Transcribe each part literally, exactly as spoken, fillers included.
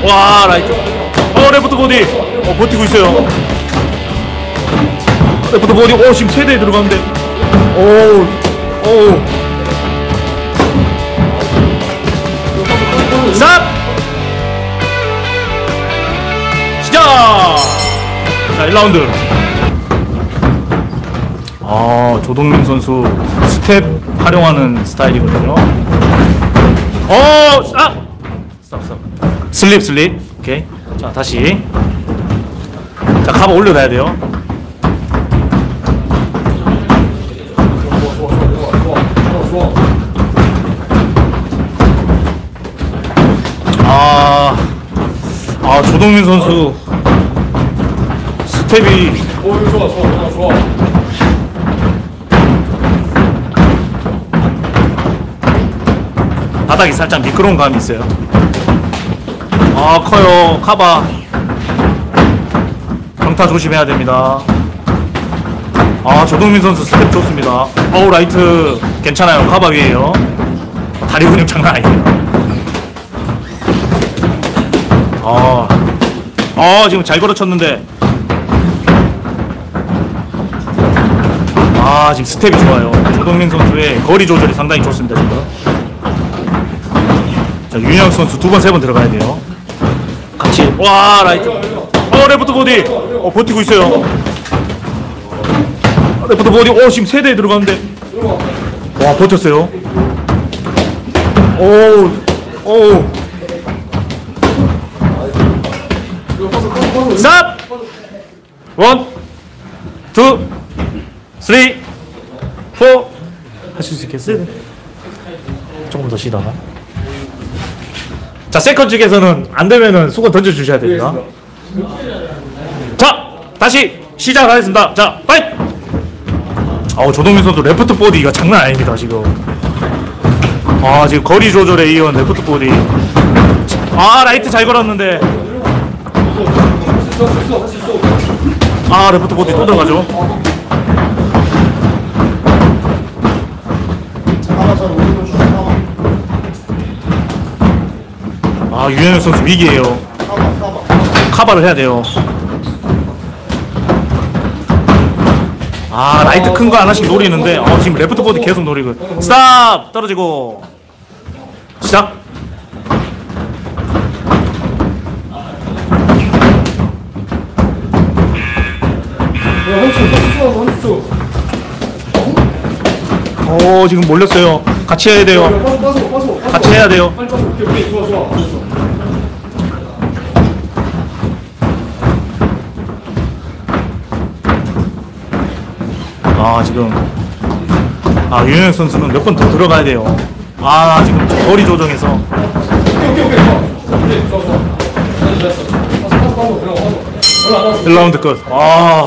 와 라이트. 어 레프트 보디. 어 버티고 있어요. 레프트 보디. 오 지금 세대에 들어가는데. 오 오. 삽. 시작. 자 일 라운드. 아 조동민 선수 스텝 활용하는 스타일이거든요. 어, 아, 스탑, 스탑. 슬립, 슬립. 오케이. 자 다시. 자 가봐 올려놔야 돼요. 아, 아 조동민 선수 스텝이. 오 이거 좋아 좋아 좋아. 바닥이 살짝 미끄러운 감이 있어요. 아 커요. 카바 경타 조심해야 됩니다. 아 조동민 선수 스텝 좋습니다. 어우 라이트 괜찮아요. 카바 위에요. 다리 근육 장난 아니에요. 아, 아 지금 잘 걸어쳤는데 아 지금 스텝이 좋아요. 조동민 선수의 거리 조절이 상당히 좋습니다 지금. 자, 윤영 선수 두 번, 세 번 들어가야 돼요. 같이. 와, 라이트. 어, 레프트 보디. 어, 버티고 있어요. 레프트 보디. 어, 지금 세대에 들어가는데. 와, 버텼어요. 오, 오. 삽! 원, 투, 쓰리, 포. 하실 수 있겠어요? 조금 더 쉬다가. 자, 세컨 측에서는 안 되면은 수건 던져주셔야 됩니다. 자, 다시 시작하겠습니다. 자, 파이트! 어, 조동민 선수 레프트 보디가 장난 아닙니다, 지금. 아, 지금 거리 조절에 이은 레프트 보디. 아, 라이트 잘 걸었는데. 아, 레프트 보디 또 들어가죠. 아 유현혁 선수 위기에요. 카바를 해야 돼요. 아 라이트 큰 거 하나씩 노리는데 어, 지금 레프트 보드 계속 노리고. 스탑 떨어지고 시작. 오 지금 몰렸어요. 같이 해야 돼요. 같이 해야 돼요. 아 지금 아 유현혁 선수는 몇 번 더 들어가야 돼요. 아 지금 거리 조정해서. 일 라운드 끝. 아,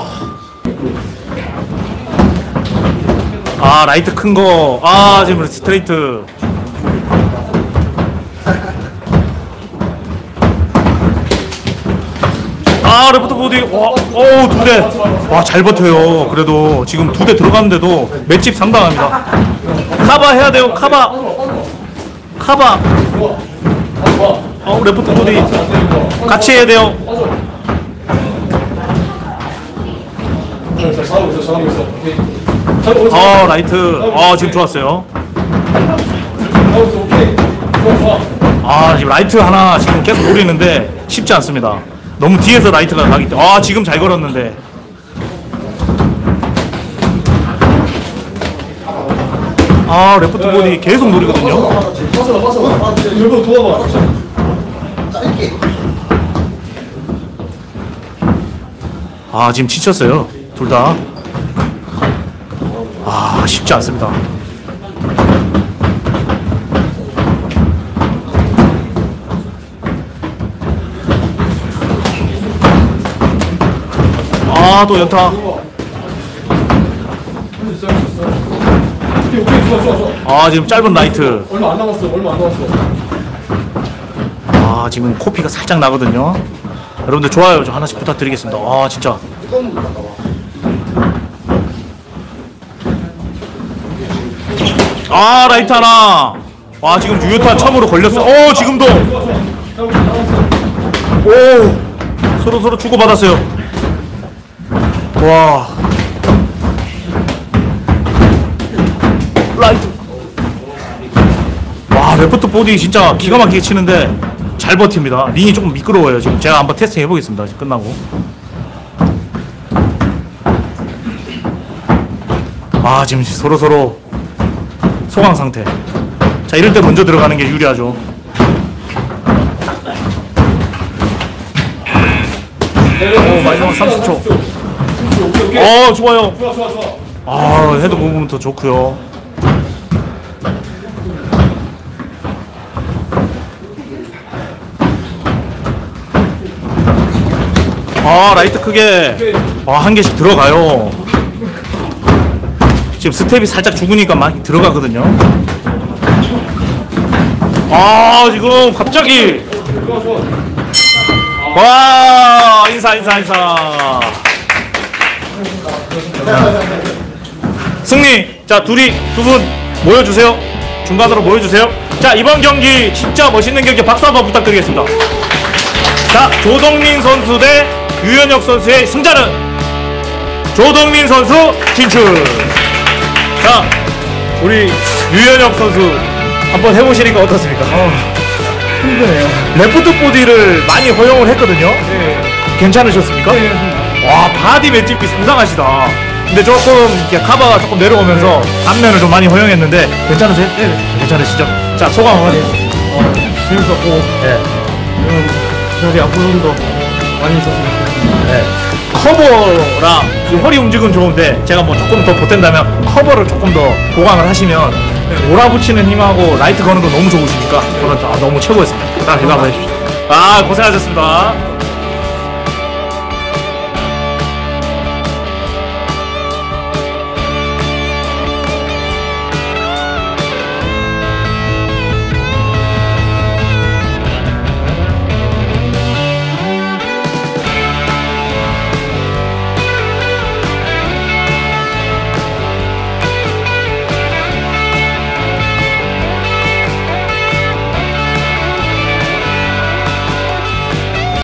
아 라이트 큰 거. 아 지금 스트레이트. 아 레프트 보디. 와, 오 두 대. 와 잘 버텨요. 그래도 지금 두 대 들어갔는데도 맷집 상당합니다. 카바 해야 돼요. 카바. 카바. 어 레프트 보디. 같이 해야 돼요. 어 라이트. 아 지금 좋았어요. 아 지금 라이트 하나 지금 계속 노리는데 쉽지 않습니다. 너무 뒤에서 라이트가 가기 때문에. 아 지금 잘 걸었는데. 아 레프트 보디 계속 노리거든요. 아 지금 지쳤어요 둘 다. 아 쉽지 않습니다. 아 또 연타. 아 지금 짧은 라이트. 얼마 안 남았어. 얼마 안 남았어. 아 지금 코피가 살짝 나거든요. 여러분들 좋아요 좀 하나씩 부탁드리겠습니다. 아 진짜. 아 라이트 하나. 와 지금 유효타 처음으로 걸렸어. 어 지금도. 오 서로 서로 주고받았어요. 와 라이트. 와 레프트 보디 진짜 기가 막히게 치는데 잘 버팁니다. 링이 조금 미끄러워요. 지금 제가 한번 테스트 해보겠습니다. 지금 끝나고. 아 지금 서로 서로 소강 상태. 자 이럴 때 먼저 들어가는 게 유리하죠. 오 마지막 삼십 초. 어 좋아요. 좋아 좋아 좋아. 아 헤드 무브먼트 좋고요. 아 라이트 크게 아, 한 개씩 들어가요. 지금 스텝이 살짝 죽으니까 많이 들어가거든요. 아 지금 갑자기 좋아 좋아. 와 인사 인사 인사. 승리. 자 둘이 두 분 모여주세요. 중간으로 모여주세요. 자 이번 경기 진짜 멋있는 경기 박수 한번 부탁드리겠습니다. 자 조동민 선수 대 유현혁 선수의 승자는 조동민 선수 진출. 자 우리 유현혁 선수 한번 해보시니까 어떻습니까? 어, 힘드네요. 레프트 보디를 많이 허용을 했거든요. 네. 괜찮으셨습니까? 네. 와 바디 맷집이 상당하시다. 근데 조금 이렇게 카바가 조금 내려오면서 앞면을 좀 많이 허용했는데 괜찮으세요? 네. 괜찮으시죠? 자 소감 한마디. 어, 재밌었고, 네. 음, 자리 앞으로는 더 많이 있었으면 좋겠습니다. 네. 커버랑 그 허리 움직임은 좋은데 제가 뭐 조금 더 보탠다면 커버를 조금 더 보강을 하시면 몰아붙이는 힘하고 라이트 거는 거 너무 좋으시니까 저는 아, 너무 최고였습니다. 자, 이거 한번 해주십시오. 아 고생하셨습니다.